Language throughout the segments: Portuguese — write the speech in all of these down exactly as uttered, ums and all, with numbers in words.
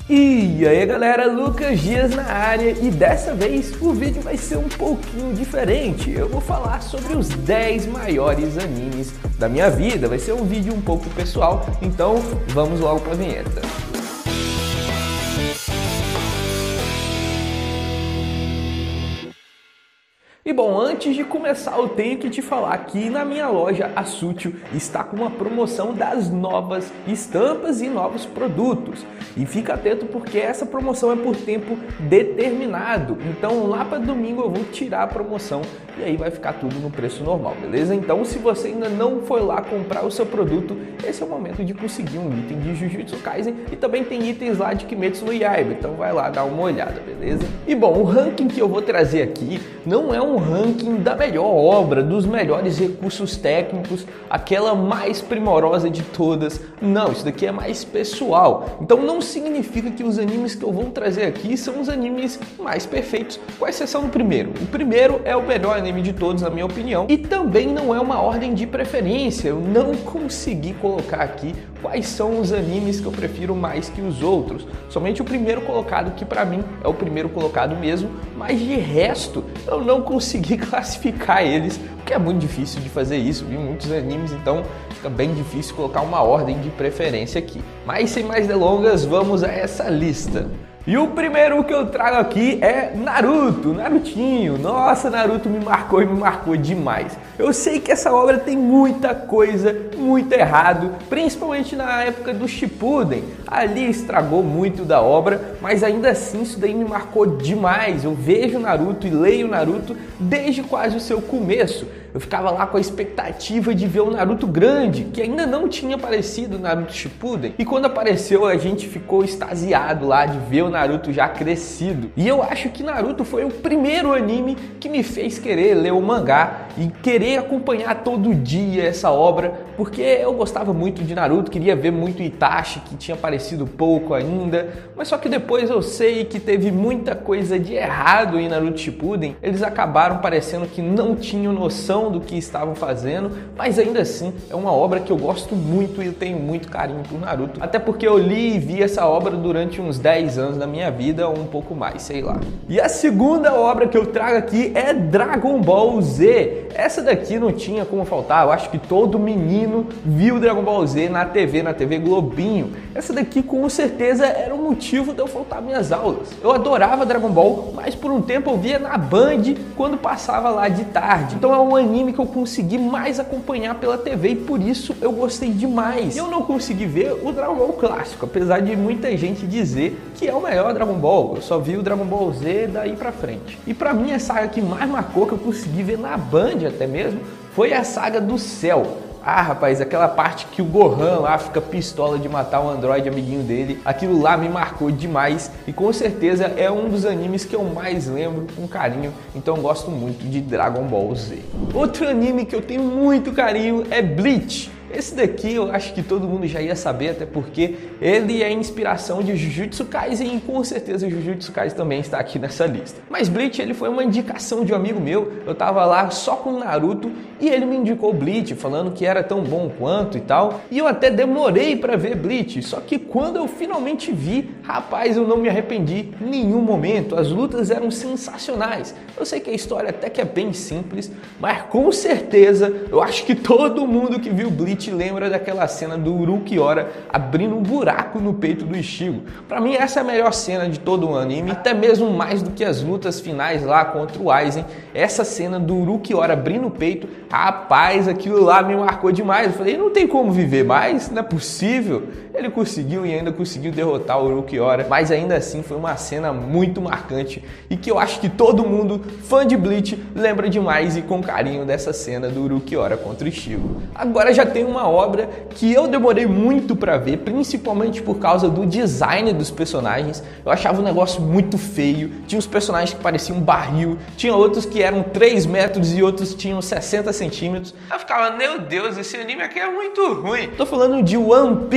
E aí galera, Lucas Dias na área e dessa vez o vídeo vai ser um pouquinho diferente. Eu vou falar sobre os dez maiores animes da minha vida, vai ser um vídeo um pouco pessoal, então vamos logo pra vinheta. E bom, antes de começar eu tenho que te falar que na minha loja a Sutil está com uma promoção das novas estampas e novos produtos. E fica atento porque essa promoção é por tempo determinado. Então lá para domingo eu vou tirar a promoção e aí vai ficar tudo no preço normal, beleza? Então se você ainda não foi lá comprar o seu produto, esse é o momento de conseguir um item de Jujutsu Kaisen e também tem itens lá de Kimetsu no Yaiba, então vai lá dar uma olhada, beleza? E bom, o ranking que eu vou trazer aqui não é um ranking da melhor obra, dos melhores recursos técnicos, aquela mais primorosa de todas. Não, isso daqui é mais pessoal. Então não significa que os animes que eu vou trazer aqui são os animes mais perfeitos, com exceção do primeiro. O primeiro é o melhor anime de todos, na minha opinião, e também não é uma ordem de preferência. Eu não consegui colocar aqui quais são os animes que eu prefiro mais que os outros. Somente o primeiro colocado, que pra mim é o primeiro colocado mesmo, mas de resto eu não consegui classificar eles, porque é muito difícil de fazer isso, vi muitos animes, então fica bem difícil colocar uma ordem de preferência aqui. Mas sem mais delongas, vamos a essa lista. E o primeiro que eu trago aqui é Naruto, Narutinho. Nossa, Naruto me marcou e me marcou demais. Eu sei que essa obra tem muita coisa, muito errado, principalmente na época do Shippuden. Ali estragou muito da obra, mas ainda assim isso daí me marcou demais. Eu vejo Naruto e leio Naruto desde quase o seu começo. Eu ficava lá com a expectativa de ver o Naruto grande, que ainda não tinha aparecido no Naruto Shippuden. E quando apareceu, a gente ficou extasiado lá de ver o Naruto já crescido. E eu acho que Naruto foi o primeiro anime que me fez querer ler o mangá e querer acompanhar todo dia essa obra, porque eu gostava muito de Naruto, queria ver muito Itachi, que tinha aparecido pouco ainda, mas só que depois eu sei que teve muita coisa de errado em Naruto Shippuden. Eles acabaram parecendo que não tinham noção do que estavam fazendo, mas ainda assim é uma obra que eu gosto muito e eu tenho muito carinho por Naruto, até porque eu li e vi essa obra durante uns dez anos da minha vida, ou um pouco mais, sei lá. E a segunda obra que eu trago aqui é Dragon Ball Z. Essa daqui não tinha como faltar, eu acho que todo menino viu Dragon Ball Z na T V, na T V Globinho. Essa daqui com certeza era o motivo de eu faltar minhas aulas. Eu adorava Dragon Ball, mas por um tempo eu via na Band quando passava lá de tarde. Então é um anime que eu consegui mais acompanhar pela T V e por isso eu gostei demais. Eu não consegui ver o Dragon Ball clássico, apesar de muita gente dizer que é o melhor Dragon Ball. Eu só vi o Dragon Ball Z daí pra frente. E pra mim a saga que mais marcou, que eu consegui ver na Band até mesmo, foi a saga do Cell. Ah, rapaz, aquela parte que o Gohan lá fica pistola de matar o androide amiguinho dele, aquilo lá me marcou demais e com certeza é um dos animes que eu mais lembro com carinho, então eu gosto muito de Dragon Ball Z. Outro anime que eu tenho muito carinho é Bleach. Esse daqui eu acho que todo mundo já ia saber, até porque ele é a inspiração de Jujutsu Kaisen e com certeza Jujutsu Kaisen também está aqui nessa lista. Mas Bleach, ele foi uma indicação de um amigo meu, eu tava lá só com Naruto e ele me indicou Bleach, falando que era tão bom quanto e tal. E eu até demorei para ver Bleach, só que quando eu finalmente vi, rapaz, eu não me arrependi em nenhum momento. As lutas eram sensacionais. Eu sei que a história até que é bem simples, mas com certeza eu acho que todo mundo que viu Bleach lembra daquela cena do Ulquiorra abrindo um buraco no peito do Ichigo. Pra mim essa é a melhor cena de todo o anime, até mesmo mais do que as lutas finais lá contra o Aizen. Essa cena do Ulquiorra abrindo o peito, rapaz, aquilo lá me marcou demais. Eu falei, não tem como viver mais, não é possível. Ele conseguiu e ainda conseguiu derrotar o Ulquiorra, mas ainda assim foi uma cena muito marcante e que eu acho que todo mundo, fã de Bleach, lembra demais e com carinho dessa cena do Ulquiorra contra o Ichigo. Agora já tem uma obra que eu demorei muito para ver, principalmente por causa do design dos personagens. Eu achava o negócio muito feio, tinha uns personagens que pareciam um barril, tinha outros que eram três metros e outros tinham sessenta centímetros. Eu ficava, meu Deus, esse anime aqui é muito ruim. Tô falando de One Piece.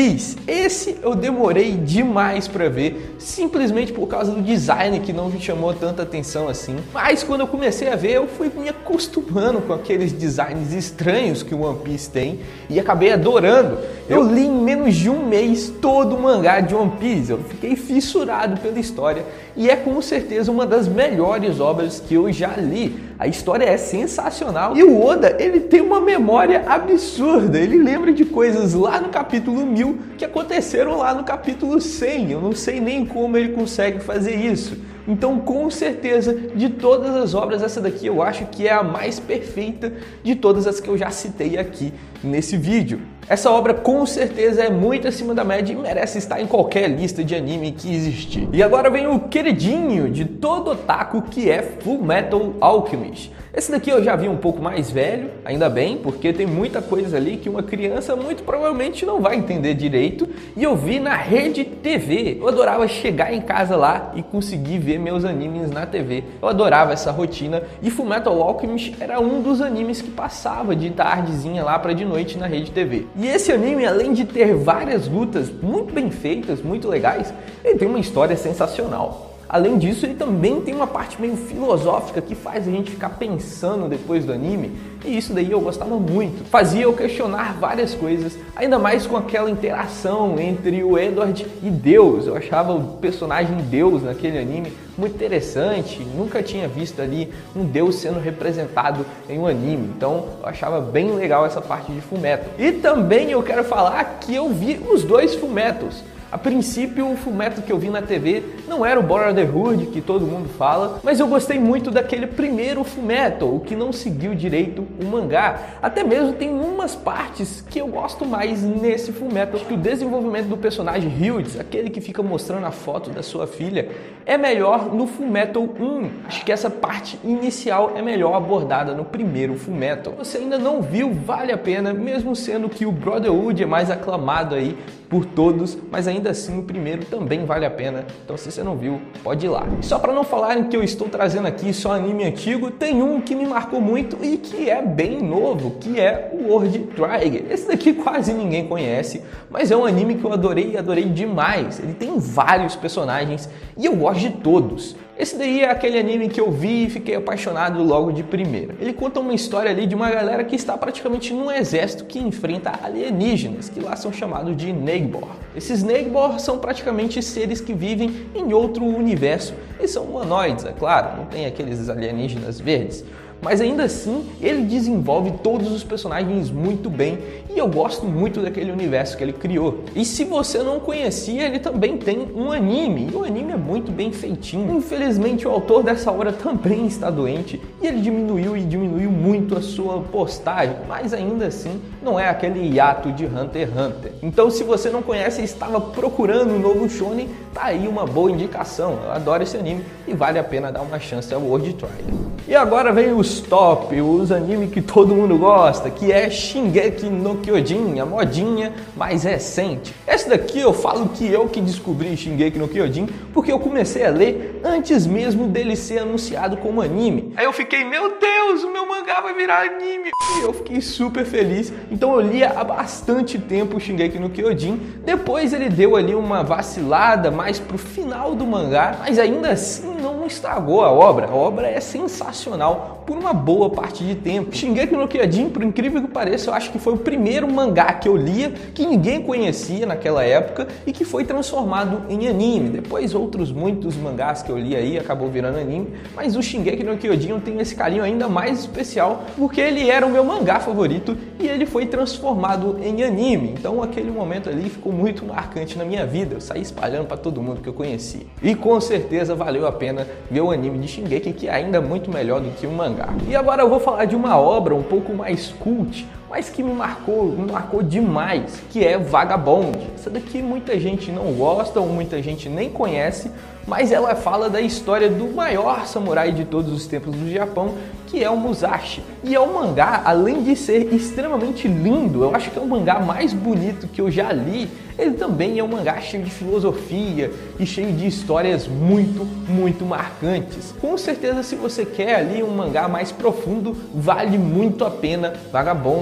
esse eu demorei demais para ver, simplesmente por causa do design que não me chamou tanta atenção assim. Mas quando eu comecei a ver, eu fui me acostumando com aqueles designs estranhos que o One Piece tem e acabei adorando. Eu li em menos de um mês todo o mangá de One Piece, eu fiquei fissurado pela história e é com certeza uma das melhores obras que eu já li. A história é sensacional e o Oda, ele tem uma memória absurda, ele lembra de coisas lá no capítulo mil que aconteceram lá no capítulo cem, eu não sei nem como ele consegue fazer isso. Então, com certeza, de todas as obras, essa daqui eu acho que é a mais perfeita de todas as que eu já citei aqui nesse vídeo. Essa obra com certeza é muito acima da média e merece estar em qualquer lista de anime que existir. E agora vem o queridinho de todo otaku, que é Fullmetal Alchemist. Esse daqui eu já vi um pouco mais velho, ainda bem, porque tem muita coisa ali que uma criança muito provavelmente não vai entender direito, e eu vi na Rede T V. Eu adorava chegar em casa lá e conseguir ver meus animes na T V. Eu adorava essa rotina e Fullmetal Alchemist era um dos animes que passava de tardezinha lá para de noite na Rede T V. E esse anime, além de ter várias lutas muito bem feitas, muito legais, ele tem uma história sensacional. Além disso, ele também tem uma parte meio filosófica que faz a gente ficar pensando depois do anime, e isso daí eu gostava muito. Fazia eu questionar várias coisas, ainda mais com aquela interação entre o Edward e Deus. Eu achava o personagem Deus naquele anime muito interessante, nunca tinha visto ali um Deus sendo representado em um anime, então eu achava bem legal essa parte de Fullmetal. E também eu quero falar que eu vi os dois Fullmetals. A princípio, o Fullmetal que eu vi na T V não era o Brotherhood que todo mundo fala, mas eu gostei muito daquele primeiro Fullmetal, o que não seguiu direito o mangá. Até mesmo tem umas partes que eu gosto mais nesse Fullmetal, que o desenvolvimento do personagem Hyoides, aquele que fica mostrando a foto da sua filha, é melhor no Fullmetal um. Acho que essa parte inicial é melhor abordada no primeiro Fullmetal. Se você ainda não viu, vale a pena, mesmo sendo que o Brotherhood é mais aclamado aí por todos, mas ainda assim o primeiro também vale a pena, então se você não viu, pode ir lá. E só para não falarem que eu estou trazendo aqui só anime antigo, tem um que me marcou muito e que é bem novo, que é o World Trigger. Esse daqui quase ninguém conhece, mas é um anime que eu adorei e adorei demais. Ele tem vários personagens e eu gosto de todos. Esse daí é aquele anime que eu vi e fiquei apaixonado logo de primeira. Ele conta uma história ali de uma galera que está praticamente num exército que enfrenta alienígenas, que lá são chamados de Neighbor. Esses Neighbor são praticamente seres que vivem em outro universo e são humanoides, é claro, não tem aqueles alienígenas verdes. Mas ainda assim, ele desenvolve todos os personagens muito bem e eu gosto muito daquele universo que ele criou. E se você não conhecia, ele também tem um anime, e o anime é muito bem feitinho. Infelizmente, o autor dessa obra também está doente e ele diminuiu e diminuiu muito a sua postagem, mas ainda assim não é aquele hiato de Hunter x Hunter. Então, se você não conhece e estava procurando um novo shonen, tá aí uma boa indicação. Eu adoro esse anime e vale a pena dar uma chance ao World Trigger. E agora vem os top, os animes que todo mundo gosta, que é Shingeki no Kyojin, a modinha mais recente. Essa daqui eu falo que eu que descobri Shingeki no Kyojin porque eu comecei a ler antes mesmo dele ser anunciado como anime. Aí eu fiquei, meu Deus, o meu mangá vai virar anime! E eu fiquei super feliz, então eu lia há bastante tempo o Shingeki no Kyojin. Depois ele deu ali uma vacilada mais pro final do mangá, mas ainda assim não estragou a obra. A obra é sensacional por uma boa parte de tempo. Shingeki no Kyojin, por incrível que pareça, eu acho que foi o primeiro mangá que eu lia que ninguém conhecia naquela época e que foi transformado em anime. Depois outros muitos mangás que eu li aí acabou virando anime, mas o Shingeki no Kyojin eu tenho esse carinho ainda mais especial porque ele era o meu mangá favorito e ele foi transformado em anime. Então aquele momento ali ficou muito marcante na minha vida. Eu saí espalhando para todo mundo que eu conhecia. E com certeza valeu a pena ver o anime de Shingeki, que é ainda muito melhor do que o mangá. E agora eu vou falar de uma obra um pouco mais cult, mas que me marcou, me marcou demais, que é Vagabond. Essa daqui muita gente não gosta ou muita gente nem conhece, mas ela fala da história do maior samurai de todos os tempos do Japão, que é o Musashi. E é um mangá, além de ser extremamente lindo, eu acho que é o mangá mais bonito que eu já li, ele também é um mangá cheio de filosofia e cheio de histórias muito, muito marcantes. Com certeza, se você quer ali um mangá mais profundo, vale muito a pena Vagabond.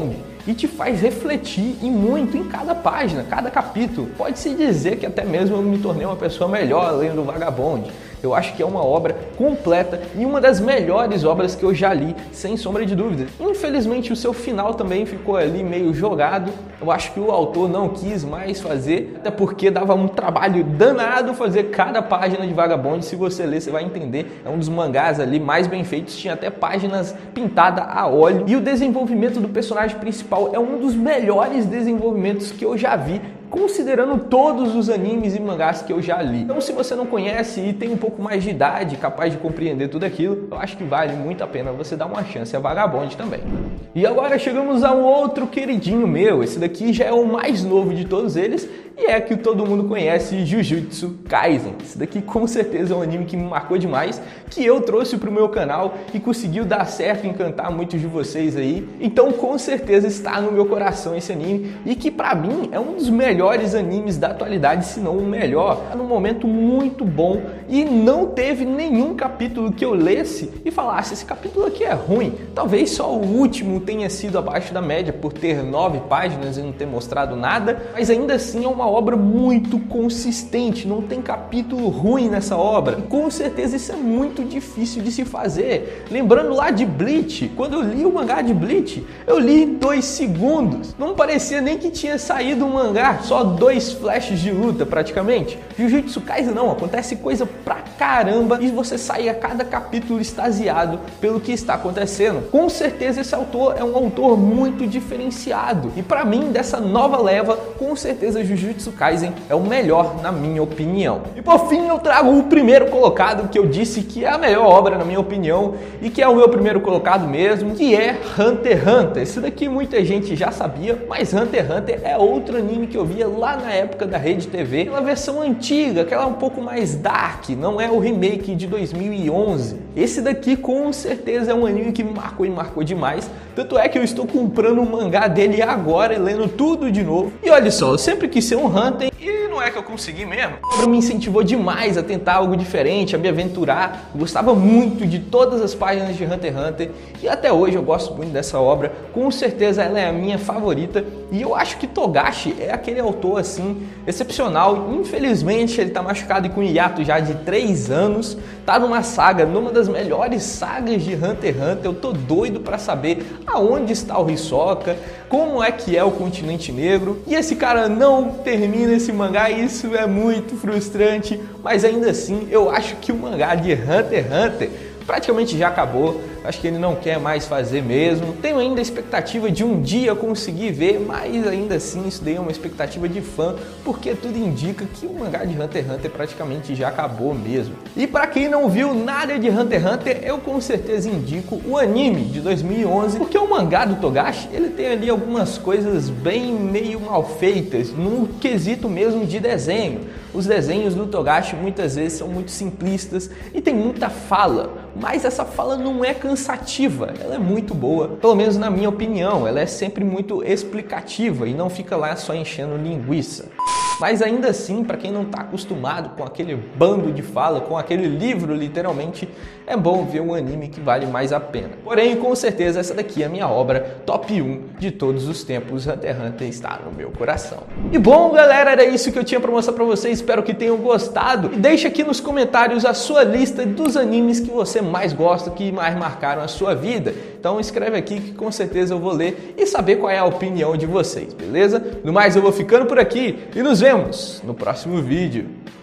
e te faz refletir e muito em cada página, cada capítulo. Pode-se dizer que até mesmo eu me tornei uma pessoa melhor lendo Vagabond. Eu acho que é uma obra completa e uma das melhores obras que eu já li, sem sombra de dúvidas. Infelizmente o seu final também ficou ali meio jogado. Eu acho que o autor não quis mais fazer, até porque dava um trabalho danado fazer cada página de Vagabond. Se você ler, você vai entender. É um dos mangás ali mais bem feitos, tinha até páginas pintadas a óleo. E o desenvolvimento do personagem principal é um dos melhores desenvolvimentos que eu já vi, considerando todos os animes e mangás que eu já li. Então, se você não conhece e tem um pouco mais de idade, capaz de compreender tudo aquilo, eu acho que vale muito a pena você dar uma chance a Vagabond também. E agora chegamos a um outro queridinho meu. Esse daqui já é o mais novo de todos eles e é que todo mundo conhece, Jujutsu Kaisen. Esse daqui com certeza é um anime que me marcou demais, que eu trouxe para o meu canal e conseguiu dar certo, encantar muitos de vocês aí. Então com certeza está no meu coração esse anime e que para mim é um dos melhores animes da atualidade, se não o melhor. Está num momento muito bom e não teve nenhum capítulo que eu lesse e falasse, esse capítulo aqui é ruim. Talvez só o último tenha sido abaixo da média por ter nove páginas e não ter mostrado nada, mas ainda assim é uma obra muito consistente, não tem capítulo ruim nessa obra. E com certeza isso é muito difícil de se fazer. Lembrando lá de Bleach, quando eu li o mangá de Bleach, eu li em dois segundos. Não parecia nem que tinha saído um mangá, só dois flashes de luta praticamente. Jujutsu Kaisen não, acontece coisa pra caramba e você sai a cada capítulo extasiado pelo que está acontecendo. Com certeza esse autor é um autor muito diferenciado e pra mim dessa nova leva, com certeza Jujutsu Kaisen é o melhor na minha opinião. E por fim eu trago o primeiro colocado, que eu disse que é a melhor obra na minha opinião e que é o meu primeiro colocado mesmo, que é Hunter x Hunter. Esse daqui muita gente já sabia, mas Hunter x Hunter é outro anime que eu via lá na época da Rede T V, aquela versão antiga, aquela um pouco mais dark, não é o remake de dois mil e onze. Esse daqui com certeza é um anime que me marcou e marcou demais, tanto é que eu estou comprando o mangá dele agora e lendo tudo de novo. E olha só, eu sempre quis ser um Hunter e não é que eu consegui mesmo. A obra me incentivou demais a tentar algo diferente, a me aventurar. Eu gostava muito de todas as páginas de Hunter x Hunter e até hoje eu gosto muito dessa obra. Com certeza ela é a minha favorita e eu acho que Togashi é aquele autor assim excepcional. Infelizmente ele tá machucado e com hiato já de três anos, tá numa saga, numa das melhores sagas de Hunter x Hunter. Eu tô doido para saber aonde está o Hisoka, como é que é o Continente Negro, e esse cara não termina esse mangá. Isso é muito frustrante, mas ainda assim eu acho que o mangá de Hunter x Hunter praticamente já acabou. Acho que ele não quer mais fazer mesmo. Tenho ainda a expectativa de um dia conseguir ver, mas ainda assim isso daí é uma expectativa de fã, porque tudo indica que o mangá de Hunter x Hunter praticamente já acabou mesmo. E para quem não viu nada de Hunter x Hunter, eu com certeza indico o anime de dois mil e onze, porque o mangá do Togashi, ele tem ali algumas coisas bem meio mal feitas, no quesito mesmo de desenho. Os desenhos do Togashi muitas vezes são muito simplistas e tem muita fala, mas essa fala não é cansativa, ela é muito boa, pelo menos na minha opinião. Ela é sempre muito explicativa e não fica lá só enchendo linguiça. Mas ainda assim, para quem não está acostumado com aquele bando de fala, com aquele livro literalmente, é bom ver um anime que vale mais a pena. Porém, com certeza essa daqui é a minha obra top um de todos os tempos. Hunter x Hunter está no meu coração. E bom, galera, era isso que eu tinha para mostrar para vocês. Espero que tenham gostado. E deixa aqui nos comentários a sua lista dos animes que você mais gosta, que mais marcaram a sua vida. Então escreve aqui que com certeza eu vou ler e saber qual é a opinião de vocês, beleza? No mais, eu vou ficando por aqui e nos vemos no próximo vídeo.